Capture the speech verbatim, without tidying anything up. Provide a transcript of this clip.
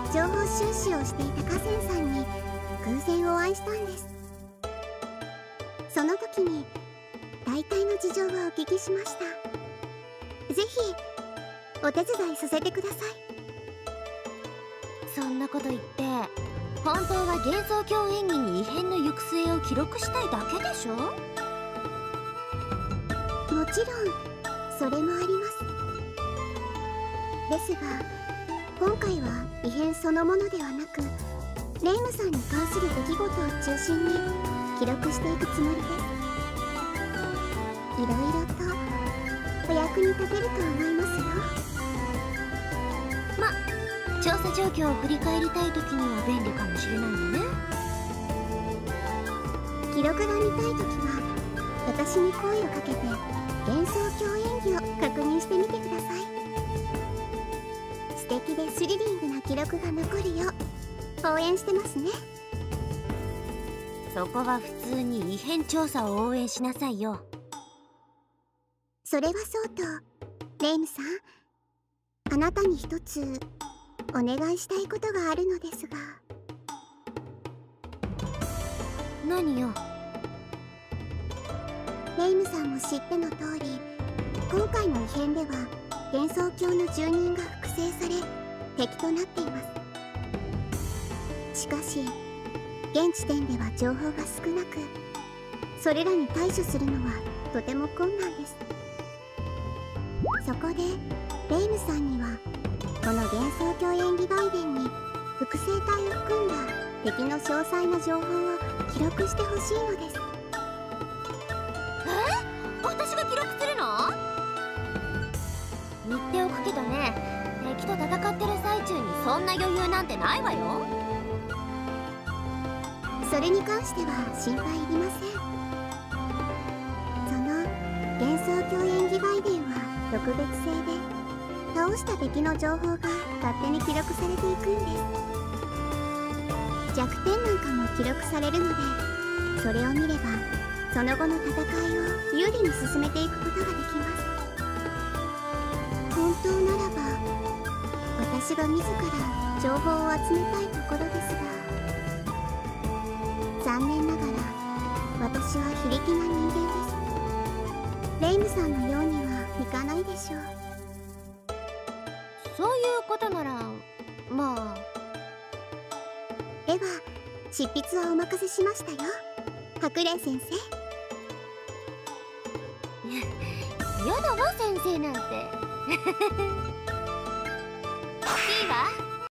情報収集をしていた河川さんに偶然お会いしたんです。その時に大体の事情はお聞きしました。ぜひお手伝いさせてください。 そんなこと言って本当は幻想郷演技に異変の行く末を記録したいだけでしょ。 もちろんそれもあります。ですが今回は異変そのものではなくレイムさんに関する出来事を中心に記録していくつもりです。いろいろとお役に立てると思いますよ。 ま、調査状況を振り返りたい時には便利かもしれないわね。 記録が見たい時は私に声をかけて幻想郷演技を確認してみてください。素敵でスリリングな記録が残るよう応援してますね。 そこは普通に異変調査を応援しなさいよ。 それはそうとレイムさん、あなたに一つお願いしたいことがあるのですが。 何よ。 レイムさんも知っての通り今回の異変では幻想郷の住人が複製され敵となっています。しかし現時点では情報が少なくそれらに対処するのはとても困難です。そこでレイムさんにはこの幻想郷演技外伝に複製体を含んだ敵の詳細な情報を記録してほしいのです。 え？私が記録するの？言っておくけどね、敵と戦ってる最中にそんな余裕なんてないわよ。 それに関しては心配いりません。その幻想郷演技外伝は特別性で倒した敵の情報が勝手に記録されていくんです。弱点なんかも記録されるのでそれを見ればその後の戦いを有利に進めていくことができます。本当ならば私が自ら情報を集めたいところですが残念ながら私は非力な人間です。レイムさんのようにはいかないでしょう。 そういうことならまあ。 では執筆はお任せしましたよ、白麗先生。 やだわ先生なんて